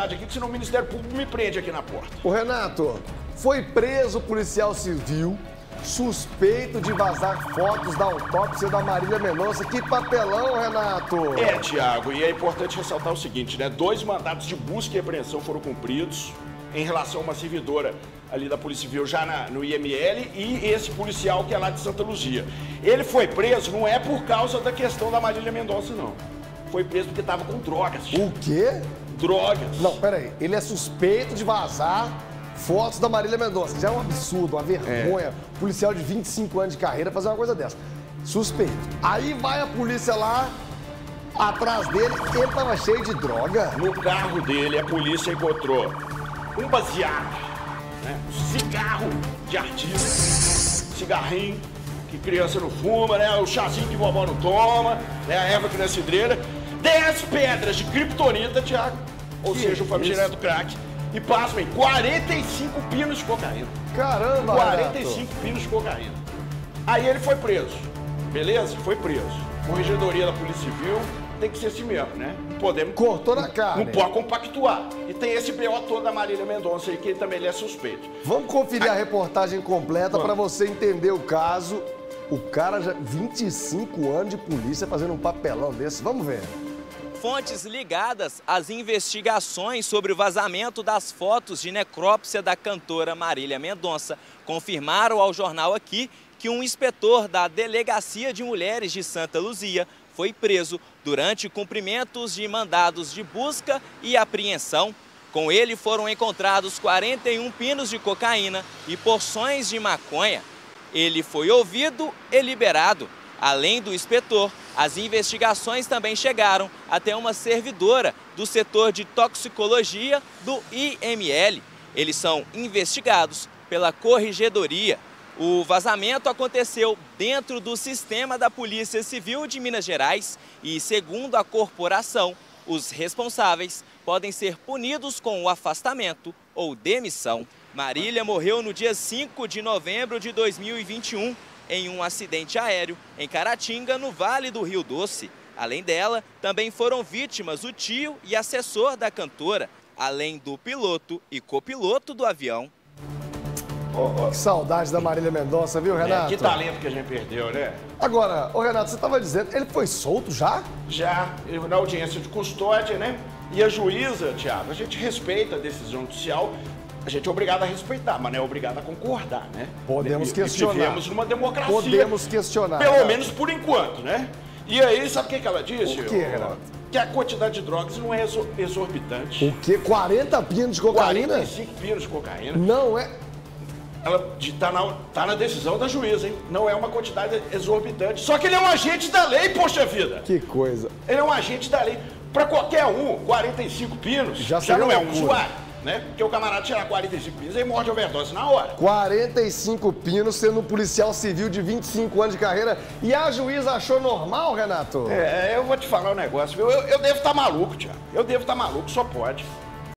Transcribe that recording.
tranquilidade aqui, que senão o Ministério Público me prende aqui na porta. Ô, Renato, foi preso o policial civil suspeito de vazar fotos da autópsia da Marília Mendonça. Que papelão, Renato! É, Tiago, e é importante ressaltar o seguinte, né? 2 mandados de busca e apreensão foram cumpridos em relação a uma servidora ali da Polícia Civil já no IML e esse policial que é lá de Santa Luzia. Ele foi preso não é por causa da questão da Marília Mendonça, não. Foi preso porque estava com drogas. O quê? Drogas. Não, peraí. Ele é suspeito de vazar fotos da Marília Mendonça. Já é um absurdo, uma vergonha. Policial de 25 anos de carreira fazer uma coisa dessa. Suspeito. Aí vai a polícia lá, atrás dele, ele tava cheio de droga. No carro dele, a polícia encontrou um baseado, né? Um cigarro de artista, cigarrinho que criança não fuma, né? O chazinho que vovó não toma, né? A erva que não é cidreira. 10 pedras de criptonita, Tiago, ou seja, o famigerado crack. E pasmem, 45 pinos de cocaína. Caramba, 45 Renato. pinos de cocaína. Aí ele foi preso, beleza? Foi preso. Corregedoria da Polícia Civil tem que ser assim mesmo, né? Não podemos... Cortou na carne. Não pode compactuar. E tem esse BO todo da Marília Mendonça aí, que também ele é suspeito. Vamos conferir a reportagem completa para você entender o caso. O cara já 25 anos de polícia fazendo um papelão desse. Vamos ver. Fontes ligadas às investigações sobre o vazamento das fotos de necrópsia da cantora Marília Mendonça confirmaram ao jornal Aqui que um inspetor da Delegacia de Mulheres de Santa Luzia foi preso durante cumprimentos de mandados de busca e apreensão. Com ele foram encontrados 41 pinos de cocaína e porções de maconha. Ele foi ouvido e liberado. Além do inspetor, as investigações também chegaram até uma servidora do setor de toxicologia do IML. Eles são investigados pela Corregedoria. O vazamento aconteceu dentro do sistema da Polícia Civil de Minas Gerais e, segundo a corporação, os responsáveis podem ser punidos com o afastamento ou demissão. Marília morreu no dia 5 de novembro de 2021. Em um acidente aéreo em Caratinga, no Vale do Rio Doce. Além dela, também foram vítimas o tio e assessor da cantora, além do piloto e copiloto do avião. Que saudade da Marília Mendonça, viu, Renato? Que talento que a gente perdeu, né? Agora, ô Renato, você estava dizendo, ele foi solto já? Já, na audiência de custódia, né? E a juíza, Tiago, a gente respeita a decisão judicial. A gente é obrigado a respeitar, mas não é obrigado a concordar, né? Podemos questionar. Vivemos numa democracia. Podemos questionar. Pelo menos por enquanto, né? E aí, sabe o que ela disse? O quê, Renato? Que a quantidade de drogas não é exorbitante. O quê? 40 pinos de cocaína? 45 pinos de cocaína. Não é... Ela tá na decisão da juíza, hein? Não é uma quantidade exorbitante. Só que ele é um agente da lei, poxa vida! Que coisa. Ele é um agente da lei. Pra qualquer um, 45 pinos já não é um usuário. Né? Porque o camarada tirar 45 pinos e morre de overdose na hora. 45 pinos sendo um policial civil de 25 anos de carreira. E a juíza achou normal, Renato? Eu vou te falar um negócio, viu? Eu devo estar maluco, Tiago. Eu devo estar maluco, só pode.